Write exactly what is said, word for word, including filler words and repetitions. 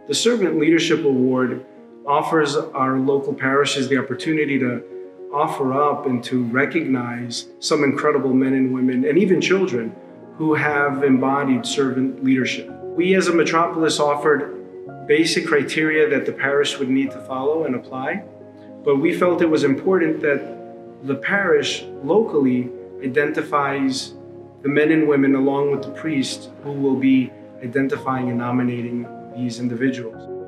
The Servant Leadership Award offers our local parishes the opportunity to offer up and to recognize some incredible men and women, and even children, who have embodied servant leadership. We as a metropolis offered basic criteria that the parish would need to follow and apply, but we felt it was important that the parish locally identifies the men and women along with the priest who will be identifying and nominating these individuals.